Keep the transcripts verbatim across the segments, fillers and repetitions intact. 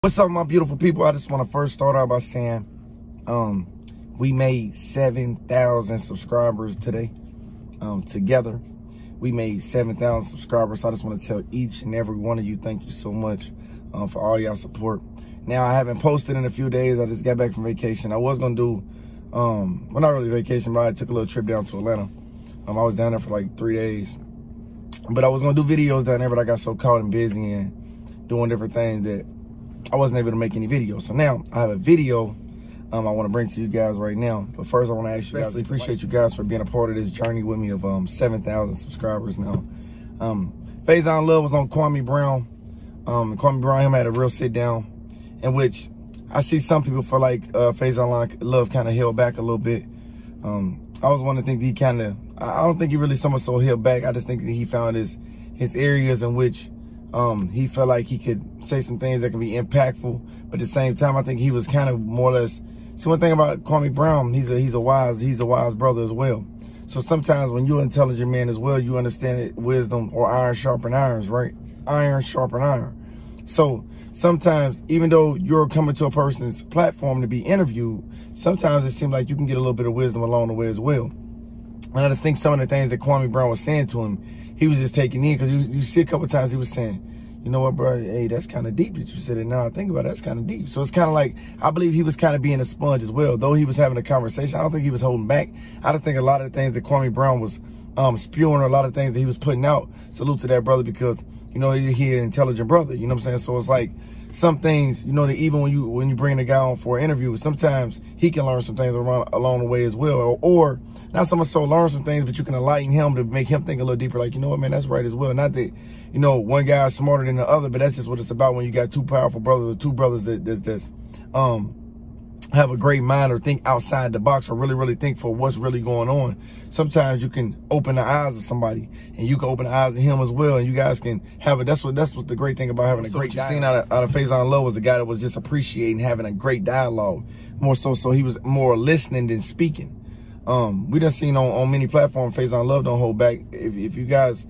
What's up, my beautiful people? I just want to first start out by saying um, we made seven thousand subscribers today. Um, together, we made seven thousand subscribers. So I just want to tell each and every one of you, thank you so much um, for all y'all support. Now, I haven't posted in a few days. I just got back from vacation. I was going to do, um, well, not really vacation, but I took a little trip down to Atlanta. Um, I was down there for like three days. But I was going to do videos down there, but I got so caught and busy and doing different things that I wasn't able to make any videos. So now I have a video um, I want to bring to you guys right now. But first I want to ask you guys, I appreciate you guys for being a part of this journey with me of um, seven thousand subscribers now. Um, Faizon Love was on Kwame Brown. Um, Kwame Brown, him had a real sit down in which I see some people feel like uh, Faizon Love kind of held back a little bit. Um, I was one to think that he kind of, I don't think he really so much so held back. I just think that he found his, his areas in which Um, he felt like he could say some things that can be impactful, but at the same time, I think he was kind of more or less. See, one thing about Kwame Brown, he's a he's a wise he's a wise brother as well. So sometimes when you're an intelligent man as well, you understand it, wisdom or iron sharpen irons, right? Iron sharpen iron. So sometimes, even though you're coming to a person's platform to be interviewed, sometimes it seems like you can get a little bit of wisdom along the way as well. And I just think some of the things that Kwame Brown was saying to him, he was just taking in, because you, you see a couple of times he was saying, you know what, bro, hey, that's kind of deep that you said it. Now I think about it, that's kind of deep. So it's kind of like, I believe he was kind of being a sponge as well. Though he was having a conversation, I don't think he was holding back. I just think a lot of the things that Kwame Brown was um, spewing, or a lot of things that he was putting out, salute to that brother, because, you know, he's an intelligent brother, you know what I'm saying? So it's like, some things, you know, that even when you when you bring a guy on for an interview, sometimes he can learn some things around, along the way as well. Or, or not so much so learn some things, but you can enlighten him to make him think a little deeper. Like, you know what, man, that's right as well. Not that, you know, one guy is smarter than the other, but that's just what it's about when you got two powerful brothers, or two brothers that that's, that's um have a great mind, or think outside the box, or really, really think for what's really going on. Sometimes you can open the eyes of somebody, and you can open the eyes of him as well, and you guys can have it. That's what that's what's the great thing about having a so great. What you seen out of out of Faizon Love was a guy that was just appreciating having a great dialogue, more so. So he was more listening than speaking. Um, we done seen on on many platforms, Faizon Love don't hold back. If if you guys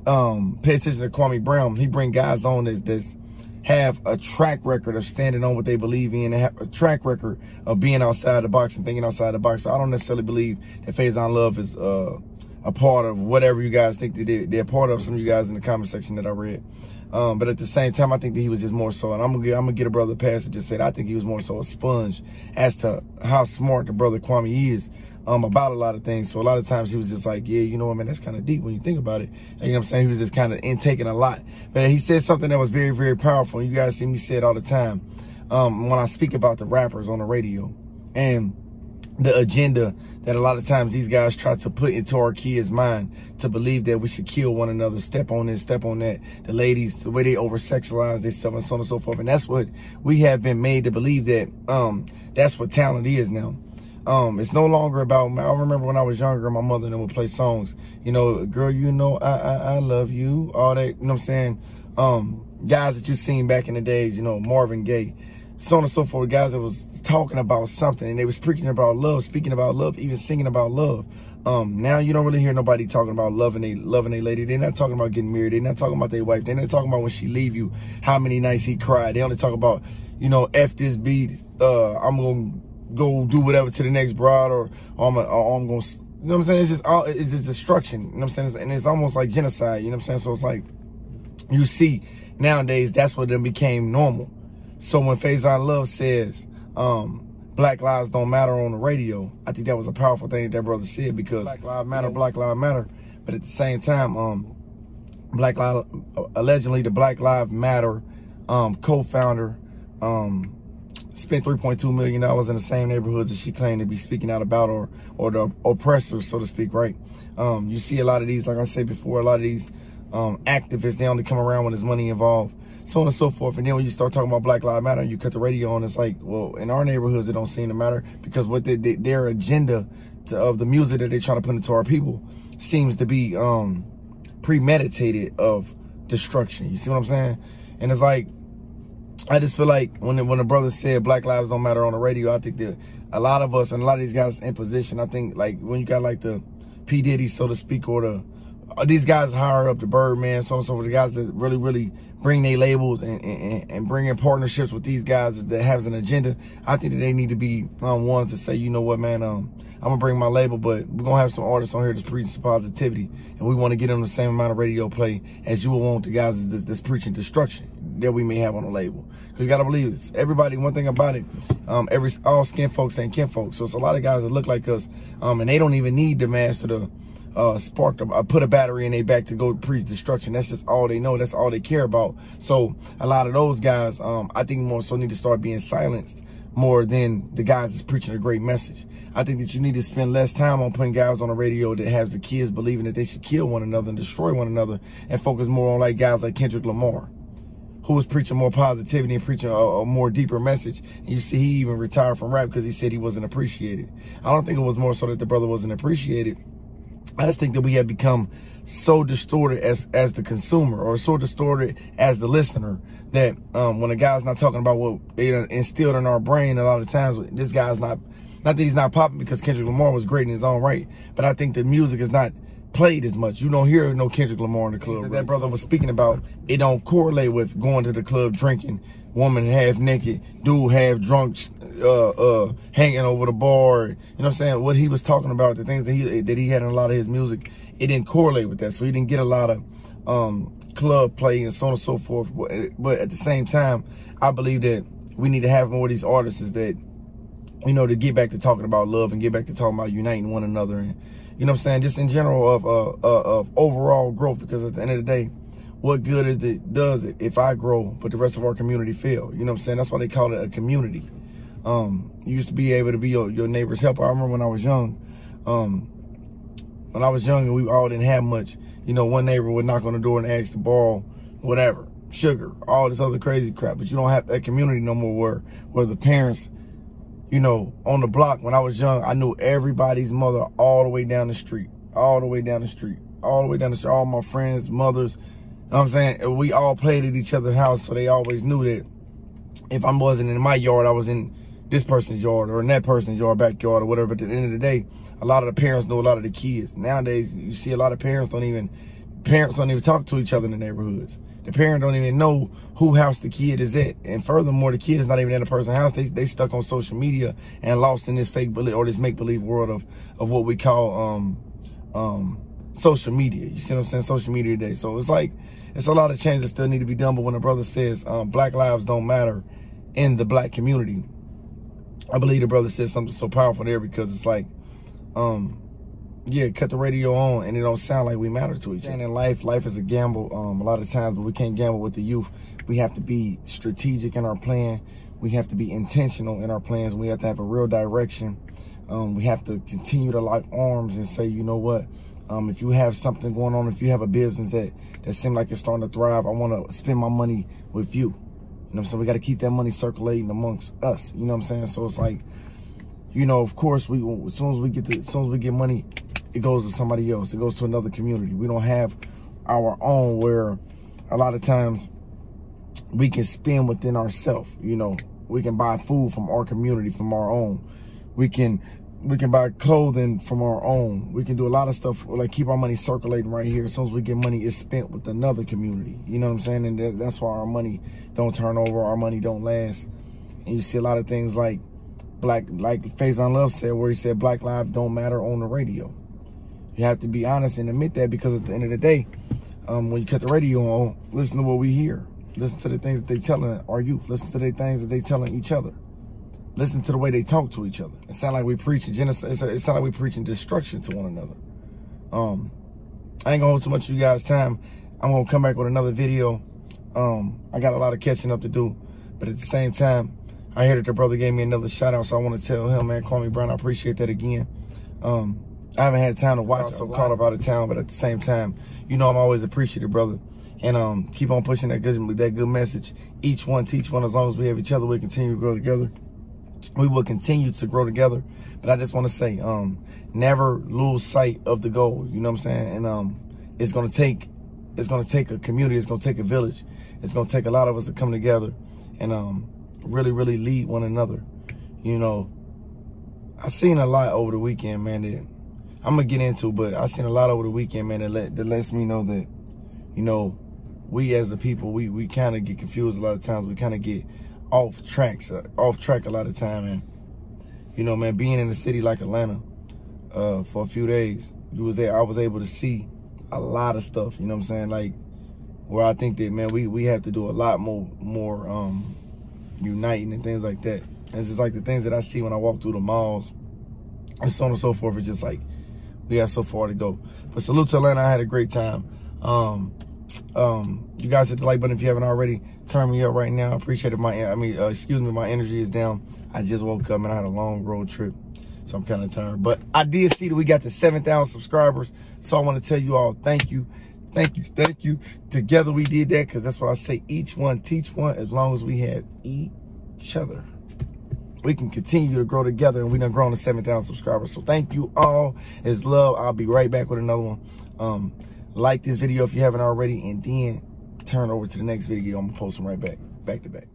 um pay attention to Kwame Brown, he bring guys on that's that's have a track record of standing on what they believe in, and have a track record of being outside the box and thinking outside the box. So I don't necessarily believe that Faizon Love is uh, a part of whatever you guys think that they're, they're a part of. Some of you guys in the comment section that I read. Um, but at the same time, I think that he was just more so, and I'm gonna get, I'm gonna get a brother past that just said, I think he was more so a sponge as to how smart the brother Kwame is um, about a lot of things. So a lot of times he was just like, yeah, you know what, man, that's kind of deep when you think about it. And you know what I'm saying? He was just kind of intaking a lot. But he said something that was very, very powerful. You guys see me say it all the time um, when I speak about the rappers on the radio and the agenda that a lot of times these guys try to put into our kids' mind to believe that we should kill one another, step on this, step on that. The ladies, the way they over-sexualize themselves and so on and so forth. And that's what we have been made to believe, that um, that's what talent is now. Um, it's no longer about, I remember when I was younger, my mother and them would play songs, you know, girl, you know, I, I, I love you, all that, you know what I'm saying? Um, guys that you've seen back in the days, you know, Marvin Gaye, so on and so forth, guys that was talking about something, and they was preaching about love, speaking about love, even singing about love. Um, now you don't really hear nobody talking about loving a loving a lady. They're not talking about getting married. They're not talking about their wife. They're not talking about when she leave you, how many nights he cried. They only talk about, you know, F this beat, uh, I'm gonna go do whatever to the next bride, or, or I'm, a, or I'm gonna, you know what I'm saying? It's just all, it's just destruction. You know what I'm saying? It's, and it's almost like genocide. You know what I'm saying? So it's like, you see nowadays, that's what then became normal. So when Faizon Love says, um, Black Lives Don't Matter on the radio, I think that was a powerful thing that that brother said, because Black Lives Matter, Black Lives Matter. But at the same time, um, Black Lives, allegedly the Black Lives Matter um, co-founder um, spent three point two million dollars in the same neighborhoods that she claimed to be speaking out about, or or the oppressors, so to speak, right? Um, you see a lot of these, like I said before, a lot of these um, activists, they only come around when there's money involved, so on and so forth. And then when you start talking about Black Lives Matter and you cut the radio on, it's like, well, in our neighborhoods, it don't seem to matter, because what they, they, their agenda to, of the music that they're trying to put into our people seems to be um, premeditated of destruction. You see what I'm saying? And it's like, I just feel like when when the brother said Black Lives Don't Matter on the radio, I think that a lot of us and a lot of these guys in position, I think like when you got like the P. Diddy, so to speak, or the these guys higher up, the Birdman, so on and so forth, the guys that really, really bring their labels and, and, and bring in partnerships with these guys that has an agenda. I think that they need to be um, ones to say, you know what, man, um, I'm going to bring my label, but we're going to have some artists on here that's preaching some positivity, and we want to get them the same amount of radio play as you will want the guys that's, that's preaching destruction that we may have on the label. Because you got to believe it's everybody, one thing about it, um, every all skin folks ain't kin folks. So it's a lot of guys that look like us, um, and they don't even need the master to uh, spark, the, uh, put a battery in their back to go preach destruction. That's just all they know. That's all they care about. So a lot of those guys, um, I think more so need to start being silenced more than the guys that's preaching a great message. I think that you need to spend less time on putting guys on the radio that has the kids believing that they should kill one another and destroy one another, and focus more on like guys like Kendrick Lamar, who was preaching more positivity and preaching a, a more deeper message. And you see, he even retired from rap because he said he wasn't appreciated. I don't think it was more so that the brother wasn't appreciated. I just think that we have become so distorted as as the consumer, or so distorted as the listener, that um, when a guy's not talking about what they instilled in our brain, a lot of times this guy's not, not that he's not popping because Kendrick Lamar was great in his own right, but I think the music is not played as much. You don't hear no Kendrick Lamar in the club. That, that brother was speaking about, it don't correlate with going to the club drinking, woman half naked, dude half drunk, uh, uh, hanging over the bar. You know what I'm saying? What he was talking about, the things that he that he had in a lot of his music, it didn't correlate with that. So he didn't get a lot of um, club play and so on and so forth. But, but at the same time, I believe that we need to have more of these artists that, you know, to get back to talking about love and get back to talking about uniting one another, and, you know what I'm saying, just in general of uh, uh, of overall growth. Because at the end of the day, what good is it does it if I grow but the rest of our community fail? You know what I'm saying? That's why they call it a community. Um, you used to be able to be your, your neighbor's helper. I remember when I was young, um, when I was young and we all didn't have much, you know, one neighbor would knock on the door and ask to borrow whatever, sugar, all this other crazy crap. But you don't have that community no more where, where the parents, you know, on the block. When I was young, I knew everybody's mother all the way down the street, all the way down the street, all the way down the street, all my friends' mothers. You know what I'm saying? We all played at each other's house, so they always knew that if I wasn't in my yard, I was in this person's yard or in that person's yard, backyard or whatever. But at the end of the day, a lot of the parents know a lot of the kids. Nowadays, you see a lot of parents don't even, parents don't even talk to each other in the neighborhoods. The parent don't even know who house the kid is at. And furthermore, the kid is not even in the person's house. They they stuck on social media and lost in this fake belief or this make-believe world of, of what we call um um social media. You see what I'm saying? Social media today. So it's like, it's a lot of change that still need to be done. But when a brother says um, black lives don't matter in the black community, I believe the brother said something so powerful there, because it's like, um, yeah, cut the radio on and it don't sound like we matter to each other. And in life, life is a gamble um, a lot of times, but we can't gamble with the youth. We have to be strategic in our plan. We have to be intentional in our plans. We have to have a real direction. Um, we have to continue to lock arms and say, you know what, um, if you have something going on, if you have a business that, that seems like it's starting to thrive, I want to spend my money with you. You know what I'm saying? We got to keep that money circulating amongst us. You know what I'm saying? So it's like, you know, of course, we as soon as we get the, as soon as we get money, it goes to somebody else. It goes to another community. We don't have our own, where a lot of times we can spend within ourselves. You know, we can buy food from our community, from our own. We can we can buy clothing from our own. We can do a lot of stuff, like keep our money circulating right here. As soon as we get money, it's spent with another community. You know what I'm saying? And that, that's why our money don't turn over, our money don't last. And you see a lot of things like black, like Faison Love said, where he said black lives don't matter on the radio. You have to be honest and admit that, because at the end of the day, um, when you cut the radio on, listen to what we hear. Listen to the things that they telling our youth. Listen to the things that they telling each other. Listen to the way they talk to each other. It sounds like we preaching genocide. It sounds like we preaching destruction to one another. Um, I ain't gonna hold too much of you guys' time. I'm gonna come back with another video. Um, I got a lot of catching up to do, but at the same time, I heard that the brother gave me another shout out, so I want to tell him, man, call me Brown. I appreciate that again. Um, I haven't had time to watch, so caught up out of town, but at the same time, you know I'm always appreciative, brother. And um, keep on pushing that good, that good message. Each one teach one. As long as we have each other, we continue to grow together. We will continue to grow together. But I just want to say, um, never lose sight of the goal. You know what I'm saying? And um, it's gonna take, it's gonna take a community. It's gonna take a village. It's gonna take a lot of us to come together and um, really, really lead one another. You know, I seen a lot over the weekend, man. That I'm gonna get into, but I seen a lot over the weekend, man, that, let, that lets me know that, you know, we as the people, we, we kind of get confused a lot of times. We kind of get off tracks, uh, off track a lot of time. And, you know, man, being in a city like Atlanta uh, for a few days, you was there, I was able to see a lot of stuff, you know what I'm saying? Like, where I think that, man, we, we have to do a lot more, more um, uniting and things like that. And it's just like the things that I see when I walk through the malls and so on and so forth. It's just like, we have so far to go. But salute to Atlanta. I had a great time. Um, um, you guys hit the like button if you haven't already. Turn me up right now. I appreciate it. My, I mean, uh, excuse me, my energy is down. I just woke up and I had a long road trip, so I'm kind of tired. But I did see that we got to seven thousand subscribers, so I want to tell you all thank you. Thank you, thank you. Together we did that, because that's what I say. Each one teach one. As long as we have each other, we can continue to grow together, and we done grown to seven thousand subscribers. So thank you all. It's love. I'll be right back with another one. Um, like this video if you haven't already, and then turn over to the next video. I'm gonna post them right back, back to back.